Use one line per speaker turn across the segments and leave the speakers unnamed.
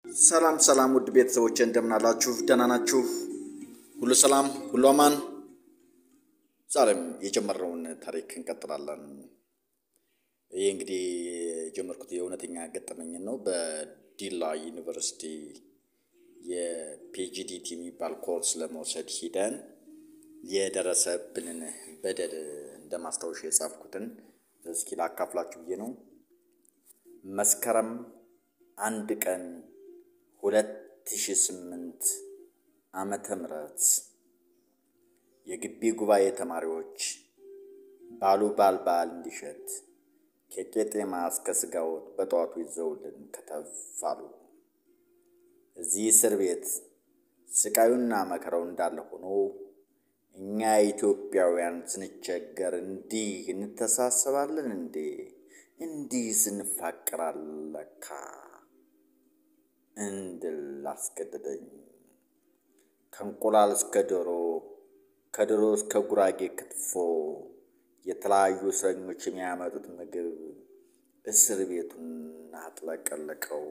ሰላም ውድ ቤተሰቦቼ እንደምን አላችሁ? ደህና ናችሁ? ሁሉ ሰላም ሁሉ አማን። ዛሬም የጀመርነውን ታሪክ እንቀጥላለን። ይሄ እንግዲህ የጀመርኩት የእውነተኛ ገጠመኝ ነው። በዲላ ዩኒቨርሲቲ የፒጂዲቲ የሚባል ኮርስ ለመውሰድ ሂደን የደረሰብንን በደል እንደማስታወሻ የጻፍኩትን እስኪ ላካፍላችሁ ብዬ ነው። መስከረም 1 ቀን 2008 ዓመተ ምህረት የግቢ ጉባኤ ተማሪዎች ባል እንዲሸት ከቄጤማ እስከ ስጋ ወጥ በጠዋቱ ይዘውልን ከተፋሉ። እዚህ እስር ቤት ስቃዩና መከራው እንዳለ ሆኖ እኛ ኢትዮጵያውያን ስንቸገር እንዲህ እንተሳሰባለን እንዴ? እንዲህ ስንፋቀራለን ለካ እንድል አስገደደኝ። ከእንቁላል እስከ ዶሮ፣ ከዶሮ እስከ ጉራጌ ክትፎ የተለያዩ እስረኞች የሚያመጡት ምግብ እስር ቤቱን አጥለቀለቀው።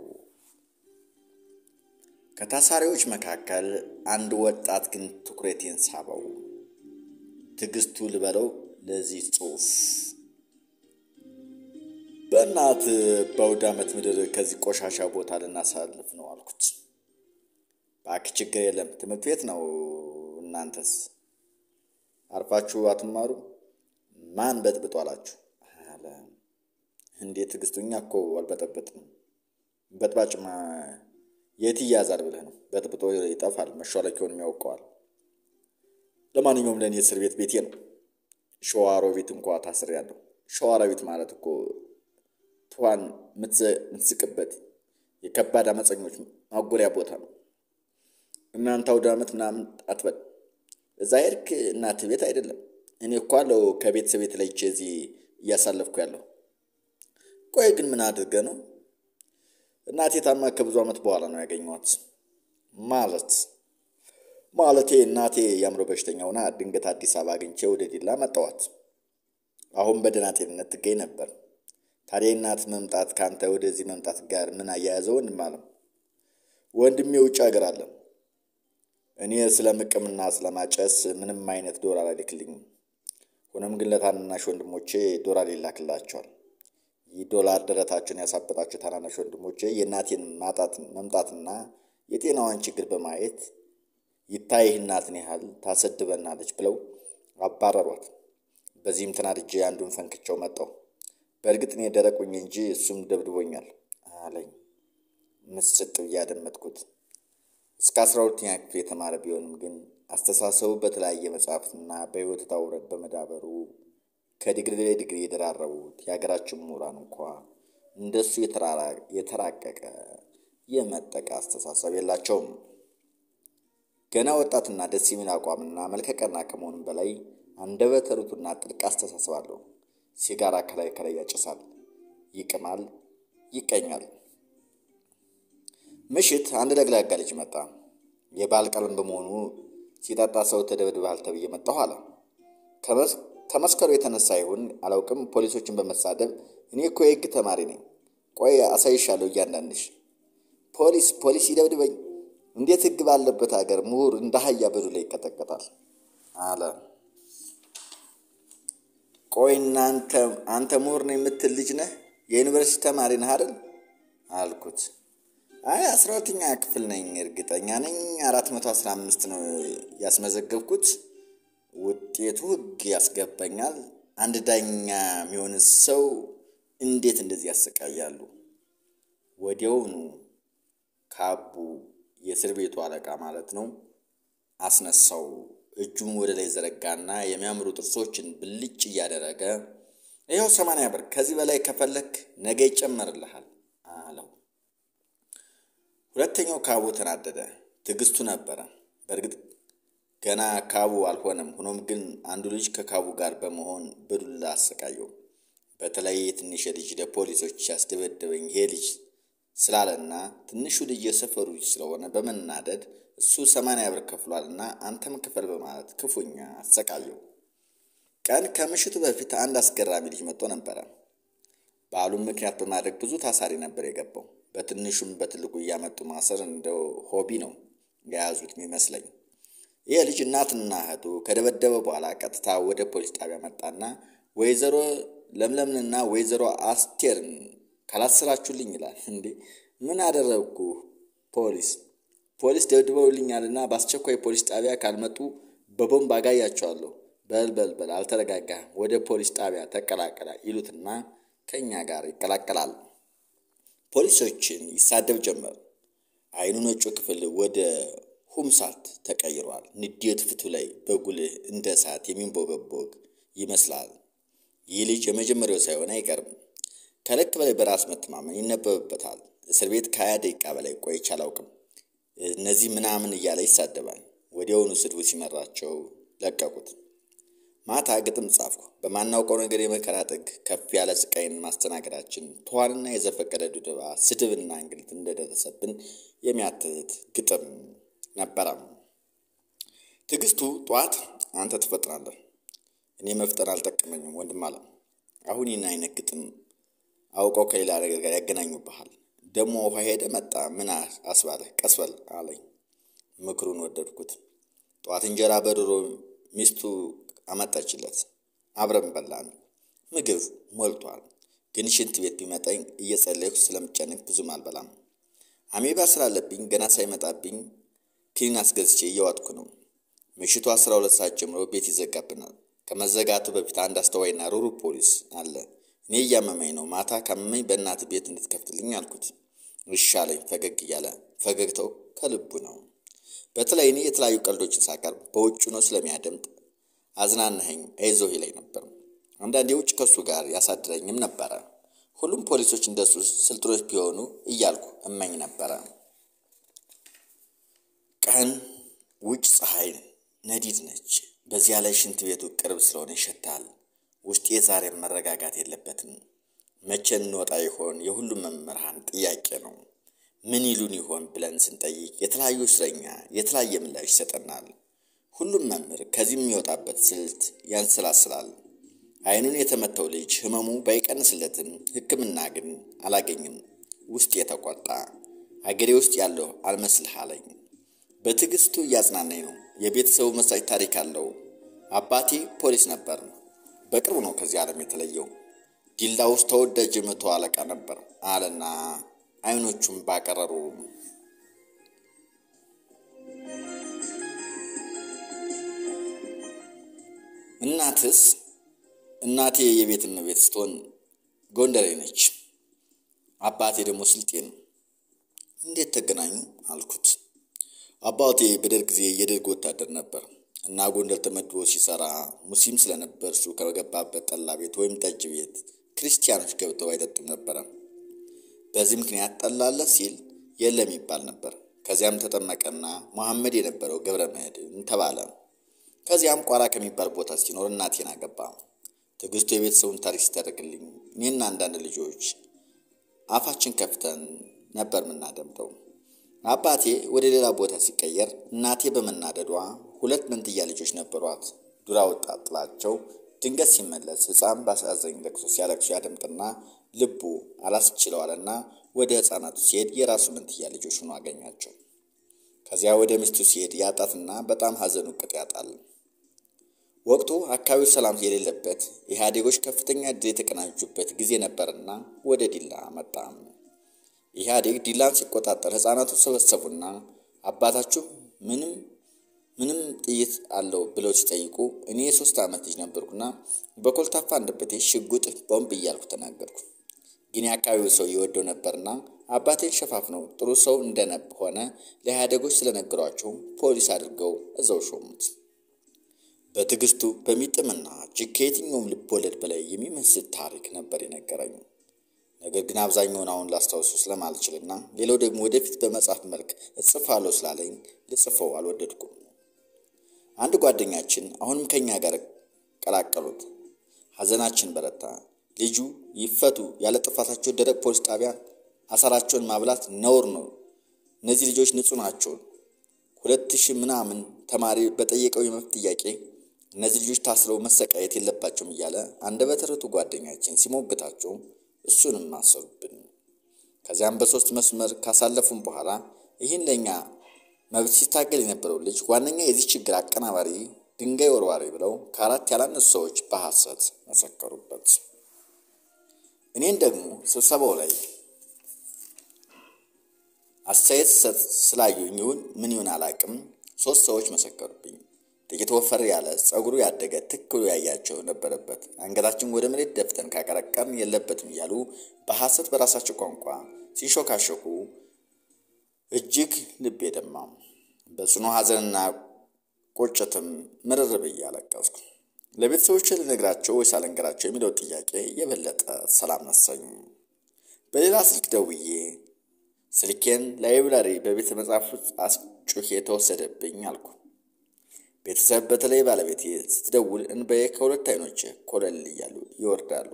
ከታሳሪዎች መካከል አንድ ወጣት ግን ትኩረቴን ሳበው። ትዕግስቱ ልበለው ለዚህ ጽሑፍ። በእናት በአውደ ዓመት ምድር ከዚህ ቆሻሻ ቦታ ልናሳልፍ ነው አልኩት። እባክህ ችግር የለም ትምህርት ቤት ነው፣ እናንተስ አርፋችሁ አትማሩ? ማን በጥብጦ አላችሁ አለ። እንዴት ትዕግስቱኛ እኮ አልበጠበጥም። በጥባጭማ የት ይያዛል ብለህ ነው? በጥብጦ ይጠፋል፣ መሿለኪያውን ያውቀዋል። ለማንኛውም ለእኔ እስር ቤት ቤቴ ነው። ሸዋሮቢት እንኳ ታስሬያለሁ። ሸዋሮቢት ማለት እኮ ትኋን የምትስቅበት የከባድ አመፀኞች ማጎሪያ ቦታ ነው። እናንተ አውደ ዓመት ምናምን አትበል። እዛ ሄድክ እናት ቤት አይደለም። እኔ እኮ አለው ከቤተሰብ የተለይቼ እዚህ እያሳለፍኩ ያለው። ቆይ ግን ምን አድርገህ ነው? እናቴ ታማ ከብዙ ዓመት በኋላ ነው ያገኘኋት። ማለቴ እናቴ የአእምሮ በሽተኛ ሆና ድንገት አዲስ አበባ አግኝቼ ወደ ዲላ መጣኋት። አሁን በደህና ጤንነት ትገኝ ነበር። ታዲያ እናት መምጣት ካንተ ወደዚህ መምጣት ጋር ምን አያያዘው? ወንድሜ ውጭ ሀገር አለ። እኔ ስለምቅምና ስለማጨስ ምንም አይነት ዶላር አይልክልኝም። ሆኖም ግን ለታናናሽ ወንድሞቼ ዶላር ይላክላቸዋል። ይህ ዶላር ደረታቸውን ያሳበጣቸው ታናናሽ ወንድሞቼ የእናቴን መምጣትና የጤናዋን ችግር በማየት ይታይህ እናትን ያህል ታሰድበናለች ብለው አባረሯት። በዚህም ተናድጄ አንዱን ፈንክቸው መጣሁ። በእርግጥ እኔ ደረቁኝ እንጂ እሱም ደብድቦኛል አለኝ። ምስጥ ብዬ አደመጥኩት። እስከ 12ኛ ክፍል የተማረ ቢሆንም ግን አስተሳሰቡ በተለያየ መጽሐፍትና በሕይወት ውጣ ውረድ በመዳበሩ ከዲግሪ ላይ ዲግሪ የደራረቡት የሀገራችን ምሁራን እንኳ እንደሱ የተራቀቀ የመጠቀ አስተሳሰብ የላቸውም። ገና ወጣትና ደስ የሚል አቋምና መልከቀና ከመሆኑም በላይ አንደበተ ርቱዕና ጥልቅ አስተሳሰብ አለው። ሲጋራ ከላይ ያጨሳል፣ ይቅማል፣ ይቀኛል። ምሽት አንድ ለግላጋ ልጅ መጣ። የባል ቀለም በመሆኑ ሲጠጣ ሰው ተደብድበሃል ተብዬ መጣሁ አለ። ከመስከሩ የተነሳ ይሁን አላውቅም ፖሊሶችን በመሳደብ እኔ እኮ የሕግ ተማሪ ነኝ፣ ቆይ አሳይሻለሁ እያንዳንድሽ። ፖሊስ ይደብድበኝ? እንዴት ሕግ ባለበት ሀገር ምሁር እንደ አህያ በዱላ ይቀጠቀጣል አለ። ቆይ አንተ ምሁር ነህ የምትል ልጅ ነህ? የዩኒቨርሲቲ ተማሪ ነህ አይደል አልኩት። አይ 12ኛ ክፍል ነኝ፣ እርግጠኛ ነኝ 415 ነው ያስመዘገብኩት። ውጤቱ ሕግ ያስገባኛል። አንድ ዳኛ የሚሆን ሰው እንዴት እንደዚህ ያሰቃያሉ? ወዲያውኑ ካቡ የእስር ቤቱ አለቃ ማለት ነው አስነሳው። እጁን ወደ ላይ ዘረጋና የሚያምሩ ጥርሶችን ብልጭ እያደረገ ይኸው 80 ብር፣ ከዚህ በላይ ከፈለክ ነገ ይጨመርልሃል አለው። ሁለተኛው ካቡ ተናደደ። ትዕግስቱ ነበረ። በእርግጥ ገና ካቡ አልሆነም። ሆኖም ግን አንዱ ልጅ ከካቡ ጋር በመሆን በዱላ አሰቃየው። በተለይ ትንሽ ልጅ ለፖሊሶች ያስደበደበኝ ይሄ ልጅ ስላለና ትንሹ ልጅ የሰፈሩ ልጅ ስለሆነ በመናደድ እሱ 80 ብር ከፍሏልና አንተም ክፈል በማለት ክፉኛ አሰቃየው። ቀን ከምሽቱ በፊት አንድ አስገራሚ ልጅ መጥቶ ነበረ። በዓሉን ምክንያት በማድረግ ብዙ ታሳሪ ነበር የገባው። በትንሹም በትልቁ እያመጡ ማሰር እንደ ሆቢ ነው የያዙት የሚመስለኝ። ይህ ልጅ እናትና እህቱ ከደበደበ በኋላ ቀጥታ ወደ ፖሊስ ጣቢያ መጣና ወይዘሮ ለምለምንና ወይዘሮ አስቴርን ካላሰራችሁልኝ ይላል። እንዴ ምን አደረግኩ? ፖሊስ ደብድበውልኛልና በአስቸኳይ ፖሊስ ጣቢያ ካልመጡ በቦምብ አጋያቸዋለሁ። በል አልተረጋጋህም፣ ወደ ፖሊስ ጣቢያ ተቀላቀላ ይሉትና ከኛ ጋር ይቀላቀላል። ፖሊሶችን ይሳደብ ጀመር። አይኑ ነጩ ክፍል ወደ ሁምሳት ተቀይሯል። ንዴት ፊቱ ላይ በጉልህ እንደ እሳት የሚንቦገቦግ ይመስላል። ይህ ልጅ የመጀመሪያው ሳይሆን አይቀርም። ከልክ በላይ በራስ መተማመን ይነበብበታል። እስር ቤት ከ20 ደቂቃ በላይ ቆይቼ አላውቅም። እነዚህ ምናምን እያለ ይሳደባል። ወዲያውኑ ስድቡ ሲመራቸው ለቀቁት። ማታ ግጥም ጻፍኩ። በማናውቀው ነገር የመከራ ጥግ ከፍ ያለ ስቃይን ማስተናገዳችን፣ ተዋንና የዘፈቀደ ድብደባ፣ ስድብና እንግልት እንደደረሰብን የሚያትት ግጥም ነበረ። ትዕግስቱ ጠዋት አንተ ትፈጥናለህ፣ እኔ መፍጠን አልጠቀመኝም ወንድም አለ። አሁን ይህን አይነት ግጥም አውቀው ከሌላ ነገር ጋር ያገናኙብሃል። ደግሞ ውሃ ሄደ መጣ ምን አስባለህ? ቀስበል አለኝ። ምክሩን ወደድኩት። ጠዋት እንጀራ በዶሮ ሚስቱ አመጣችለት። አብረን በላን። ምግብ ሞልቷል፣ ግን ሽንት ቤት ቢመጣኝ እየጸለይኩ ስለምጨንቅ ብዙም አልበላም። አሜባ ስላለብኝ ገና ሳይመጣብኝ ክኒን አስገዝቼ እየዋጥኩ ነው። ምሽቱ 12 ሰዓት ጀምሮ ቤት ይዘጋብናል። ከመዘጋቱ በፊት አንድ አስተዋይና ሩሩ ፖሊስ አለ። እኔ እያመመኝ ነው፣ ማታ ካመመኝ በእናት ቤት እንድትከፍትልኝ አልኩት። እሺ አለኝ ፈገግ እያለ። ፈገግታው ከልቡ ነው። በተለይ እኔ የተለያዩ ቀልዶችን ሳቀርብ በውጭ ነው ስለሚያደምጥ አዝናናኸኝ አይዞህ ይለኝ ነበር። አንዳንዴ ውጭ ከሱ ጋር ያሳድረኝም ነበረ። ሁሉም ፖሊሶች እንደሱ ስልጥኖች ቢሆኑ እያልኩ እመኝ ነበረ። ቀን ውጭ ፀሐይ ነዲድ ነች። በዚያ ላይ ሽንት ቤቱ ቅርብ ስለሆነ ይሸታል። ውስጤ ዛሬም መረጋጋት የለበትም። መቼ እንወጣ ይሆን የሁሉም መምህራን ጥያቄ ነው። ምን ይሉን ይሆን ብለን ስንጠይቅ የተለያዩ እስረኛ የተለያየ ምላሽ ይሰጠናል። ሁሉም መምህር ከዚህ የሚወጣበት ስልት ያንሰላስላል። አይኑን የተመተው ልጅ ህመሙ ባይቀንስለትም ሕክምና ግን አላገኝም። ውስጥ የተቆጣ አገሬ ውስጥ ያለው አልመስልህ አለኝ። በትዕግስቱ እያጽናናኝ ነው። የቤተሰቡ መሳጭ ታሪክ አለው። አባቴ ፖሊስ ነበር። በቅርቡ ነው ከዚህ ዓለም የተለየው። ዲላ ውስጥ ተወዳጅ መቶ አለቃ ነበር አለና አይኖቹም ባቀረሩ። እናትስ? እናቴ የቤት እመቤት ስትሆን ጎንደሬ ነች። አባቴ ደግሞ ስልጤ ነው። እንዴት ተገናኙ አልኩት። አባቴ በደርግ ጊዜ የደርግ ወታደር ነበር እና ጎንደር ተመድቦ ሲሰራ ሙስሊም ስለነበር እሱ ከገባበት ጠላ ቤት ወይም ጠጅ ቤት ክርስቲያኖች ገብተው አይጠጡም ነበር። በዚህ ምክንያት ጠላለ ሲል የለም ይባል ነበር። ከዚያም ተጠመቀና መሐመድ የነበረው ገብረ መድኅን ተባለ። ከዚያም ቋራ ከሚባል ቦታ ሲኖር እናቴን አገባ። ትዕግስቱ የቤተሰቡን ታሪክ ሲተርክልኝ እኔና አንዳንድ ልጆች አፋችን ከፍተን ነበር የምናደምጠው። አባቴ ወደ ሌላ ቦታ ሲቀየር እናቴ በመናደዷ 2 መንትያ ልጆች ነበሯት። ዱራ ወጣት ጥላቸው ድንገት ሲመለስ ሕፃን ባሳዘኝ ለቅሶ ሲያለቅሱ ያደምጥና ልቡ አላስችለዋልና ወደ ሕፃናቱ ሲሄድ የራሱ መንትያ ልጆች ሆኖ አገኛቸው። ከዚያ ወደ ሚስቱ ሲሄድ ያጣትና በጣም ሐዘኑ ቅጥ ያጣል። ወቅቱ አካባቢው ሰላም የሌለበት ኢህአዴጎች ከፍተኛ ድል የተቀናጁበት ጊዜ ነበርና ወደ ዲላ መጣ። ኢህአዴግ ዲላን ሲቆጣጠር ሕፃናቱ ሰበሰቡና አባታችሁ ምንም ጥይት አለው ብለው ሲጠይቁ እኔ የ3 ዓመት ልጅ ነበርኩና በኮልታፋ አንደበቴ ሽጉጥ ቦምብ እያልኩ ተናገርኩ። ግን የአካባቢው ሰው ይወደው ነበርና አባቴን ሸፋፍነው ጥሩ ሰው እንደነበረ ለኢህአዴጎች ስለነገሯቸው ፖሊስ አድርገው እዛው ሾሙት። በትዕግስቱ በሚጥምና እጅግ ከየትኛውም ልቦለድ በላይ የሚመስል ታሪክ ነበር የነገረኝ። ነገር ግን አብዛኛውን አሁን ላስታውሱ ስለማልችልና ሌላው ደግሞ ወደፊት በመጽሐፍ መልክ እጽፋለሁ ስላለኝ ልጽፈው አልወደድኩም። አንድ ጓደኛችን አሁንም ከኛ ጋር ቀላቀሉት። ሐዘናችን በረታ። ልጁ ይፈቱ ያለ ጥፋታቸው ደረቅ ፖሊስ ጣቢያ አሳራቸውን ማብላት ነውር ነው። እነዚህ ልጆች ንጹህ ናቸው። 2000 ምናምን ተማሪ በጠየቀው የመብት ጥያቄ እነዚህ ልጆች ታስረው መሰቃየት የለባቸውም እያለ አንደበተ ርቱዕ ጓደኛችን ሲሞግታቸው እሱንም አሰሩብን። ከዚያም በሶስት መስመር ካሳለፉም በኋላ ይህን ለኛ መብት ሲታገል የነበረው ልጅ ዋነኛ የዚህ ችግር አቀናባሪ ድንጋይ ወርዋሪ ብለው ከአራት ያላነሱ ሰዎች በሐሰት መሰከሩበት። እኔን ደግሞ ስብሰባው ላይ አስተያየት ስላዩኝ ይሁን ምን ይሁን አላቅም 3 ሰዎች መሰከሩብኝ። ጥቂት ወፈር ያለ ጸጉሩ ያደገ ትክክሉ ያያቸው ነበረበት። አንገታችን ወደ መሬት ደፍተን ካቀረቀም የለበትም እያሉ በሐሰት በራሳቸው ቋንቋ ሲሾካሾኩ እጅግ ልቤ ደማም። በጽኑ ሐዘንና ቁጭትም ምርር ብዬ አለቀስኩ። ለቤተሰቦቼ ልነግራቸው ወይስ አልነግራቸው የሚለው ጥያቄ የበለጠ ሰላም ነሳኝ። በሌላ ስልክ ደውዬ ስልኬን ላይብራሪ በቤተ መጻሕፍት አስጩሄ ተወሰደብኝ አልኩ። ቤተሰብ በተለይ ባለቤቴ ስትደውል እንባዬ ከሁለት አይኖቼ ኮለል እያሉ ይወርዳሉ።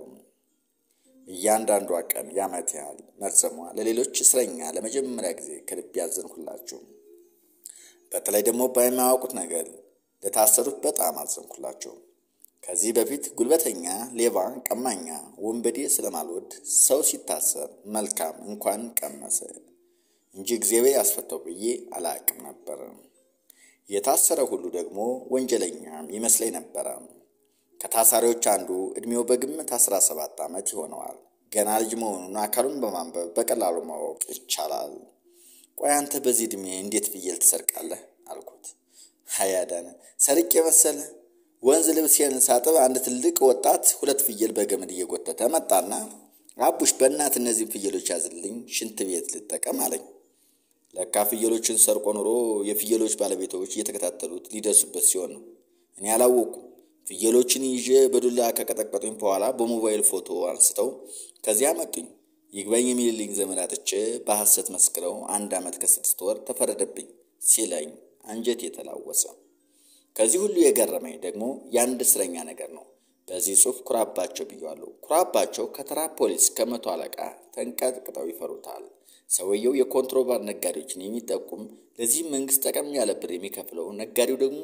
እያንዳንዷ ቀን ያመት ያህል መርዘሟ ለሌሎች እስረኛ ለመጀመሪያ ጊዜ ከልብ ያዘንኩላቸው። በተለይ ደግሞ በማያውቁት ነገር ለታሰሩት በጣም አዘንኩላቸው። ከዚህ በፊት ጉልበተኛ፣ ሌባ፣ ቀማኛ፣ ወንበዴ ስለማልወድ ሰው ሲታሰር መልካም እንኳን ቀመሰ እንጂ እግዚአብሔር ያስፈታው ብዬ አላቅም ነበር። የታሰረ ሁሉ ደግሞ ወንጀለኛም ይመስለኝ ነበር። ከታሳሪዎች አንዱ እድሜው በግምት 17 ዓመት ይሆነዋል። ገና ልጅ መሆኑን አካሉን በማንበብ በቀላሉ ማወቅ ይቻላል። ቆይ አንተ በዚህ እድሜ እንዴት ፍየል ትሰርቃለህ አልኩት። ሀያዳነ ሰርቄ መሰለ ወንዝ ልብሴን ሳጥብ አንድ ትልቅ ወጣት 2 ፍየል በገመድ እየጎተተ መጣና አቡሽ በእናት እነዚህ ፍየሎች ያዝልኝ ሽንት ቤት ልጠቀም አለኝ። ለካ ፍየሎችን ሰርቆ ኖሮ የፍየሎች ባለቤቶች እየተከታተሉት ሊደርሱበት ሲሆን ነው። እኔ አላወኩም። ፍየሎችን ይዤ በዱላ ከቀጠቀጡኝ በኋላ በሞባይል ፎቶ አንስተው ከዚያ መጡኝ። ይግባኝ የሚልልኝ ዘመድ አጥቼ በሐሰት መስክረው 1 ዓመት ከ6 ወር ተፈረደብኝ ሲለኝ አንጀት የተላወሰ። ከዚህ ሁሉ የገረመኝ ደግሞ የአንድ እስረኛ ነገር ነው። በዚህ ጽሑፍ ኩራባቸው ብያለሁ። ኩራባቸው ከተራ ፖሊስ ከመቶ አለቃ ተንቀጥቅጠው ይፈሩታል። ሰውየው የኮንትሮባንድ ነጋዴዎችን የሚጠቁም ለዚህ መንግስት ጠቀም ያለ ብር የሚከፍለው ነጋዴው ደግሞ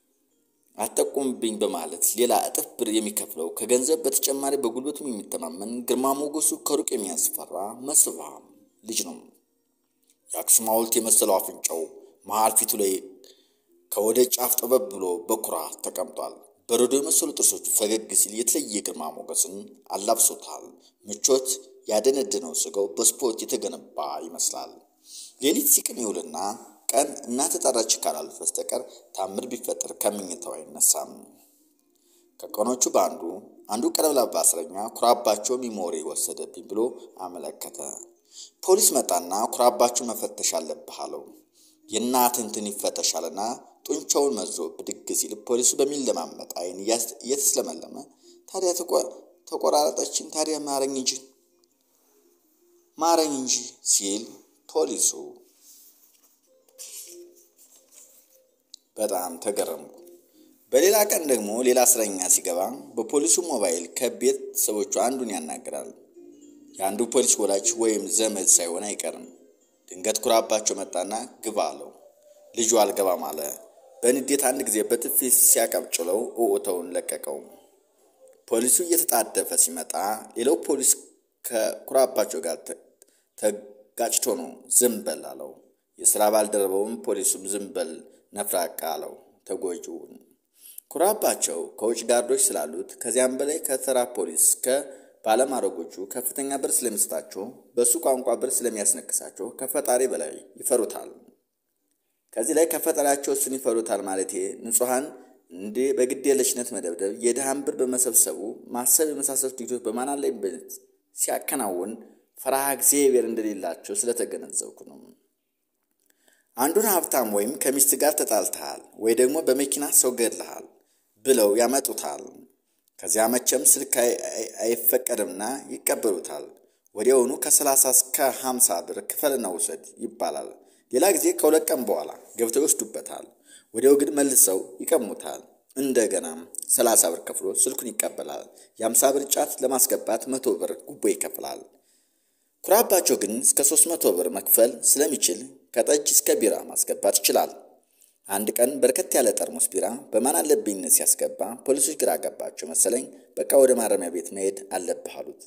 አጠቁምብኝ በማለት ሌላ እጥፍ ብር የሚከፍለው ከገንዘብ በተጨማሪ በጉልበቱም የሚተማመን ግርማ ሞገሱ ከሩቅ የሚያስፈራ መስዋዕም ልጅ ነው። የአክሱም ሐውልት የመሰለው አፍንጫው መሃል ፊቱ ላይ ከወደ ጫፍ ጠበብ ብሎ በኩራት ተቀምጧል። በረዶ የመሰሉ ጥርሶቹ ፈገግ ሲል የተለየ ግርማ ሞገስን አላብሶታል። ምቾት ያደነደነው ስጋው በስፖርት የተገነባ ይመስላል። ሌሊት ሲቅም ይውልና ቀን እናት ተጠራች ካላልፍ በስተቀር ታምር ቢፈጠር ከምኝታው አይነሳም። ከቀኖቹ አንዱ ቀለብላባ እስረኛ ኩራባቸው ሚሞሪ ወሰደብኝ ብሎ አመለከተ። ፖሊስ መጣና ኩራባቸው መፈተሽ አለብህ አለው። የእናትን እንትን ይፈተሻልና ጡንቻውን መዞ ብድግ ሲል ፖሊሱ በሚለማመጥ አይን እየተስለመለመ ታዲያ ተቆራረጠችን ታዲያ ማረኝ እንጂ ሲል ፖሊሱ በጣም ተገረምኩ። በሌላ ቀን ደግሞ ሌላ እስረኛ ሲገባ በፖሊሱ ሞባይል ከቤት ሰዎቹ አንዱን ያናግራል። የአንዱ ፖሊስ ወላጅ ወይም ዘመድ ሳይሆን አይቀርም። ድንገት ኩራባቸው መጣና ግባ አለው። ልጁ አልገባም አለ። በንዴት አንድ ጊዜ በጥፊ ሲያቀብጭለው ኦኦተውን ለቀቀው። ፖሊሱ እየተጣደፈ ሲመጣ ሌላው ፖሊስ ከኩራባቸው ጋር ተጋጭቶ ነው ዝም በል አለው። የሥራ ባልደረባውም ፖሊሱም ዝም በል ነፍራቃ አለው ተጎጂውን። ኩራባቸው ከውጭ ጋርዶች ስላሉት ከዚያም በላይ ከተራ ፖሊስ ከባለማረጎቹ ከፍተኛ ብር ስለሚሰጣቸው በሱ ቋንቋ ብር ስለሚያስነክሳቸው ከፈጣሪ በላይ ይፈሩታል። ከዚህ ላይ ከፈጣሪያቸው እሱን ይፈሩታል ማለቴ ንጹሃን እንደ በግዴለሽነት መደብደብ የድሃን ብር በመሰብሰቡ ማሰብ የመሳሰሉት ድርጊቶች በማን ላይ ሲያከናውን ፈራሃ እግዚአብሔር እንደሌላቸው ስለተገነዘብኩ ነው። አንዱን ሀብታም ወይም ከሚስት ጋር ተጣልተሃል ወይ ደግሞ በመኪና ሰው ገድለሃል ብለው ያመጡታል። ከዚያ መቼም ስልክ አይፈቀድምና ይቀበሉታል። ወዲያውኑ ከ30 እስከ 50 ብር ክፈልና ውሰድ ይባላል። ሌላ ጊዜ ከሁለት ቀን በኋላ ገብተው ይወስዱበታል። ወዲያው ግን መልሰው ይቀሙታል። እንደገናም 30 ብር ከፍሎ ስልኩን ይቀበላል። የ50 ብር ጫት ለማስገባት 100 ብር ጉቦ ይከፍላል። ኩራባቸው ግን እስከ 300 ብር መክፈል ስለሚችል ከጠጅ እስከ ቢራ ማስገባት ይችላል። አንድ ቀን በርከት ያለ ጠርሙስ ቢራ በማን አለብኝነት ሲያስገባ ፖሊሶች ግራ ገባቸው መሰለኝ። በቃ ወደ ማረሚያ ቤት መሄድ አለብህ አሉት።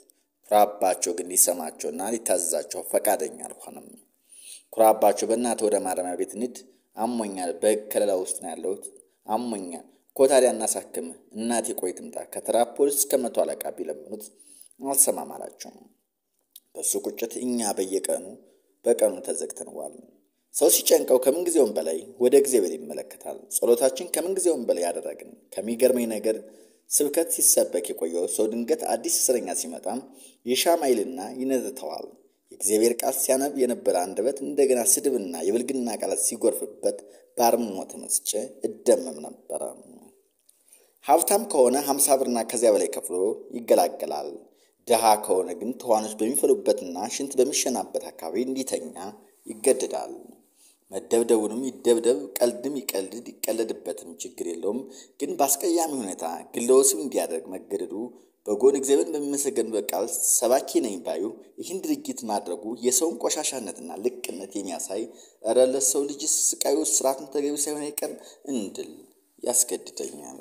ኩራባቸው ግን ሊሰማቸውና ሊታዘዛቸው ፈቃደኛ አልሆነም። ኩራባቸው በእናትህ ወደ ማረሚያ ቤት እንሂድ፣ አሞኛል፣ በሕግ ከለላ ውስጥ ነው ያለሁት፣ አሞኛል እኮ ታዲያ እናሳክምህ፣ እናቴ ቆይ ትምጣ፣ ከተራ ፖሊስ እስከ 100 አለቃ ቢለምኑት አልሰማም አላቸው። በሱ ቁጭት እኛ በቀኑ ተዘግተንዋል። ሰው ሲጨንቀው ከምንጊዜውም በላይ ወደ እግዚአብሔር ይመለከታል። ጸሎታችን ከምንጊዜውም በላይ ያደረግን። ከሚገርመኝ ነገር ስብከት ሲሰበክ የቆየው ሰው ድንገት አዲስ እስረኛ ሲመጣም ይሻማይልና ይነዝተዋል። የእግዚአብሔር ቃል ሲያነብ የነበረ አንደበት እንደገና ስድብና የብልግና ቃላት ሲጎርፍበት ባርምሞ ተመስጬ እደመም ነበረ። ሀብታም ከሆነ 50 ብርና ከዚያ በላይ ከፍሎ ይገላገላል። ድሃ ከሆነ ግን ተዋኖች በሚፈሉበትና ሽንት በሚሸናበት አካባቢ እንዲተኛ ይገደዳል። መደብደቡንም ይደብደብ፣ ቀልድም ይቀልድ ይቀለድበትም ችግር የለውም። ግን በአስቀያሚ ሁኔታ ግለወስብ እንዲያደርግ መገደዱ በጎን እግዚአብሔርን በሚመሰገንበት ቃል ሰባኪ ነኝ ባዩ ይህን ድርጊት ማድረጉ የሰውን ቆሻሻነትና ልቅነት የሚያሳይ እረ ለሰው ልጅስ ስቃዩ ስርዓቱን ተገቢ ሳይሆን አይቀርም እንድል ያስገድደኛል።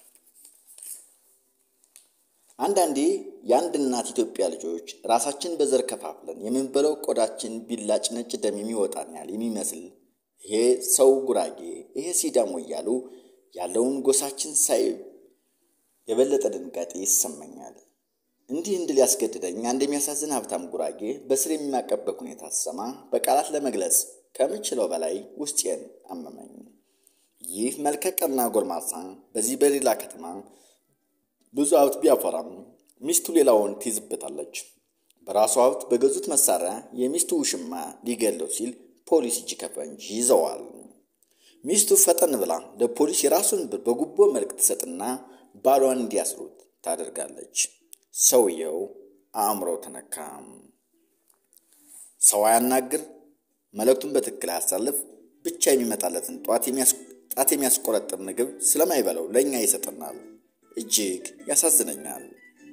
አንዳንዴ የአንድ እናት ኢትዮጵያ ልጆች ራሳችን በዘር ከፋፍለን የምንበለው ቆዳችን ቢላጭ ነጭ ደም የሚወጣን ያህል የሚመስል ይሄ ሰው ጉራጌ፣ ይሄ ሲዳሞ እያሉ ያለውን ጎሳችን ሳይ የበለጠ ድንጋጤ ይሰማኛል። እንዲህ እንድል ያስገድደኝ አንድ የሚያሳዝን ሀብታም ጉራጌ በስር የሚማቀበት ሁኔታ ስሰማ በቃላት ለመግለጽ ከምችለው በላይ ውስጤን አመመኝ። ይህ መልከቀና ጎልማሳ በዚህ በሌላ ከተማ ብዙ ሀብት ቢያፈራም ሚስቱ ሌላውን ትይዝበታለች። በራሱ ሀብት በገዙት መሳሪያ የሚስቱ ውሽማ ሊገለው ሲል ፖሊስ እጅ ከፈንጅ ይዘዋል። ሚስቱ ፈጠን ብላ ለፖሊስ የራሱን ብር በጉቦ መልክ ትሰጥና ባሏን እንዲያስሩት ታደርጋለች። ሰውየው አእምሮ ተነካ። ሰው ያናግር፣ መልእክቱን በትክክል ያሳልፍ፣ ብቻ የሚመጣለትን ጣት የሚያስቆረጥር ምግብ ስለማይበለው ለኛ ይሰጥናል። እጅግ ያሳዝነኛል።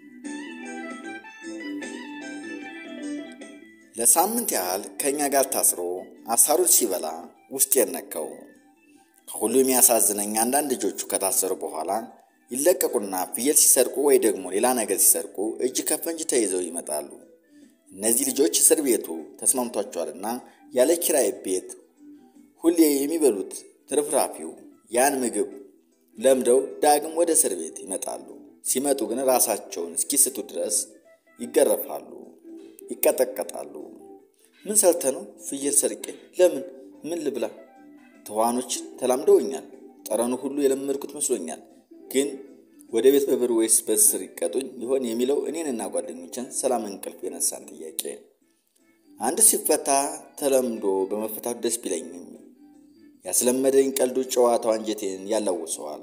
ለሳምንት ያህል ከኛ ጋር ታስሮ አሳሩን ሲበላ ውስጥ የነከው። ከሁሉ የሚያሳዝነኝ አንዳንድ ልጆቹ ከታሰሩ በኋላ ይለቀቁና ፍየል ሲሰርቁ ወይ ደግሞ ሌላ ነገር ሲሰርቁ እጅ ከፈንጅ ተይዘው ይመጣሉ። እነዚህ ልጆች እስር ቤቱ ተስማምቷቸዋልና ያለ ኪራይ ቤት ሁሌ የሚበሉት ትርፍራፊው ያን ምግብ ለምደው ዳግም ወደ እስር ቤት ይመጣሉ። ሲመጡ ግን ራሳቸውን እስኪስቱ ድረስ ይገረፋሉ፣ ይቀጠቀጣሉ። ምን ሰርተ ነው? ፍየል ሰርቄ። ለምን? ምን ልብላ? ተዋኖች ተላምደውኛል። ጠረኑ ሁሉ የለመድኩት መስሎኛል። ግን ወደ ቤት በብር ወይስ በስር ይቀጡኝ ይሆን የሚለው እኔንና ጓደኞችን ሰላም እንቅልፍ የነሳን ጥያቄ። አንድ ሲፈታ ተለምዶ በመፈታቱ ደስ ቢለኝም ያስለመደኝ ቀልዱ ጨዋታው አንጀቴን ያላውሰዋል።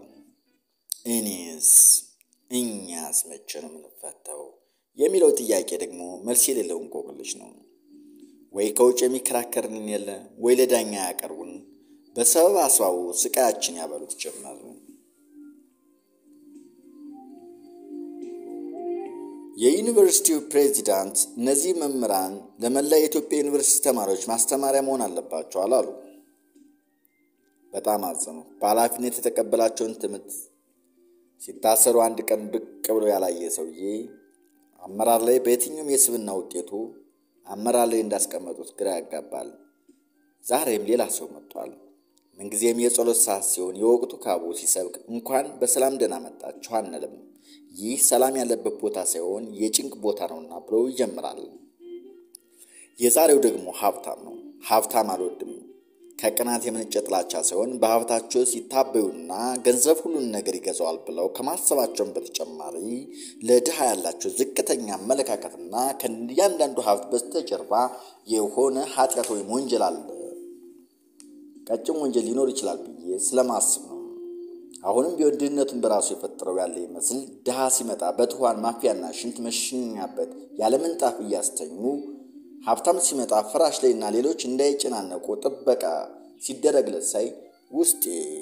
እኛስ መቼ ነው የምንፈታው የሚለው ጥያቄ ደግሞ መልስ የሌለው እንቆቅልሽ ነው። ወይ ከውጭ የሚከራከርን የለ፣ ወይ ለዳኛ ያቀርቡን፣ በሰበብ አስባቡ ስቃያችን ያበሉት ጀመር። የዩኒቨርሲቲው ፕሬዚዳንት እነዚህ መምህራን ለመላ የኢትዮጵያ ዩኒቨርሲቲ ተማሪዎች ማስተማሪያ መሆን አለባቸው አሉ። በጣም አዘኑ። በኃላፊነት የተቀበላቸውን ትምህርት ሲታሰሩ አንድ ቀን ብቅ ብሎ ያላየ ሰውዬ አመራር ላይ በየትኛውም የስብና ውጤቱ አመራር ላይ እንዳስቀመጡት ግራ ያጋባል። ዛሬም ሌላ ሰው መጥቷል። ምንጊዜም የጸሎት ሰዓት ሲሆን የወቅቱ ካቦ ሲሰብክ እንኳን በሰላም ደህና መጣችሁ አንልም። ይህ ሰላም ያለበት ቦታ ሳይሆን የጭንቅ ቦታ ነውና ብሎ ይጀምራል። የዛሬው ደግሞ ሀብታም ነው። ሀብታም አልወድም። ከቅናት የመነጨ ጥላቻ ሳይሆን በሀብታቸው ሲታበዩና ገንዘብ ሁሉን ነገር ይገዛዋል ብለው ከማሰባቸውም በተጨማሪ ለድሃ ያላቸው ዝቅተኛ አመለካከትና ከእያንዳንዱ ሀብት በስተጀርባ የሆነ ኃጢአት ወይም ወንጀል አለ። ቀጭን ወንጀል ሊኖር ይችላል ብዬ ስለማስብ ነው። አሁንም ቢሆን ድህነቱን በራሱ የፈጠረው ያለ ይመስል ድሃ ሲመጣ በትኋን ማፊያና ሽንት መሽኛበት ያለ ምንጣፍ እያስተኙ፣ ሀብታም ሲመጣ ፍራሽ ላይና ሌሎች እንዳይጨናነቁ ጥበቃ ሲደረግለት ሳይ ውስጤ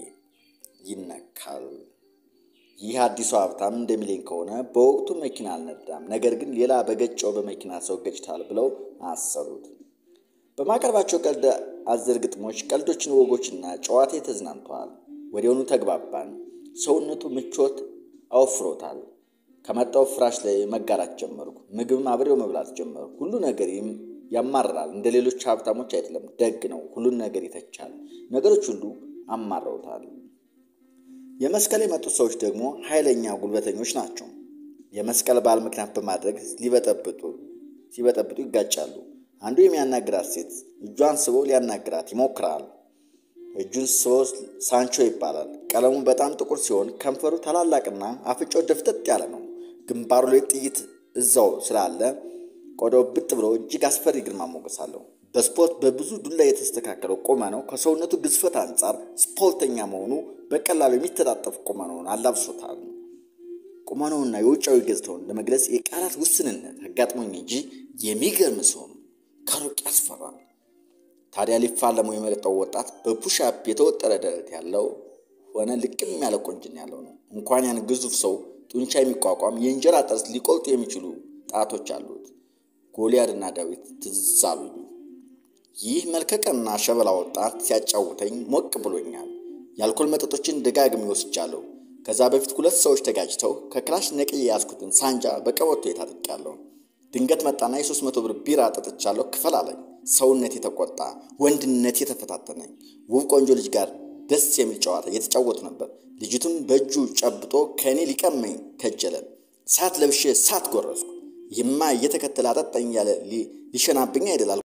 ይነካል። ይህ አዲሱ ሀብታም እንደሚለኝ ከሆነ በወቅቱ መኪና አልነዳም፣ ነገር ግን ሌላ በገጨው በመኪና ሰው ገጭታል ብለው አሰሩት። በማቀርባቸው ቀልድ አዘል ግጥሞች፣ ቀልዶችን፣ ወጎችና ጨዋታ ተዝናንተዋል። ወዲያውኑ ተግባባን። ሰውነቱ ምቾት አወፍሮታል። ከመጣው ፍራሽ ላይ መጋራት ጀመርኩ። ምግብም አብሬው መብላት ጀመርኩ። ሁሉ ነገር ያማራል። እንደ ሌሎች ሀብታሞች አይደለም፣ ደግ ነው። ሁሉን ነገር ይተቻል። ነገሮች ሁሉ አማረውታል። የመስቀል የመጡት ሰዎች ደግሞ ኃይለኛ ጉልበተኞች ናቸው። የመስቀል በዓል ምክንያት በማድረግ ሲበጠብጡ ይጋጫሉ። አንዱ የሚያናግራት ሴት እጇን ስቦ ሊያናግራት ይሞክራል። እጁን ስቦ ሳንቾ ይባላል። ቀለሙ በጣም ጥቁር ሲሆን ከንፈሩ ታላላቅና አፍንጫው ደፍጠጥ ያለ ነው። ግንባሩ ላይ ጥይት እዛው ስላለ ቆዳው ብጥ ብሎ እጅግ አስፈሪ ግርማ ሞገስ አለው። በስፖርት በብዙ ዱላ የተስተካከለው ቁመናው ከሰውነቱ ግዝፈት አንጻር ስፖርተኛ መሆኑ በቀላሉ የሚተጣጠፍ ቁመናውን አላብሶታል። ቁመናውና የውጫዊ ገጽታውን ለመግለጽ የቃላት ውስንነት አጋጥሞኝ እንጂ የሚገርም ሰው ነው። ከሩቅ ያስፈራል። ታዲያ ሊፋለመው የመጣው ወጣት በፑሽአፕ የተወጠረ ደረት ያለው ሆነ ልቅም ያለ ቆንጅና ያለው ነው። እንኳን ያን ግዙፍ ሰው ጡንቻ የሚቋቋም የእንጀራ ጥርስ ሊቆልጡ የሚችሉ ጣቶች አሉት። ጎልያድና ዳዊት ትዝ አሉኝ። ይህ መልከቀና ሸበላ ወጣት ሲያጫውተኝ ሞቅ ብሎኛል። የአልኮል መጠጦችን ደጋግሜ ወስጃለሁ። ከዛ በፊት ሁለት ሰዎች ተጋጭተው ከክላሽ ነቅዬ ያዝኩትን ሳንጃ በቀበቶ የታጠቅያለሁ። ድንገት መጣና የ300 ብር ቢራ ጠጥቻለሁ ክፈል አለኝ። ሰውነት የተቆጣ ወንድነት የተፈታተነኝ ውብ ቆንጆ ልጅ ጋር ደስ የሚል ጨዋታ የተጫወቱ ነበር። ልጅቱም በእጁ ጨብጦ ከኔ ሊቀመኝ ከጀለ። ሳት ለብሼ ሳት ጎረስኩ። ይማ እየተከተለ አጠጣኝ ያለ ሊሸናብኝ አይደል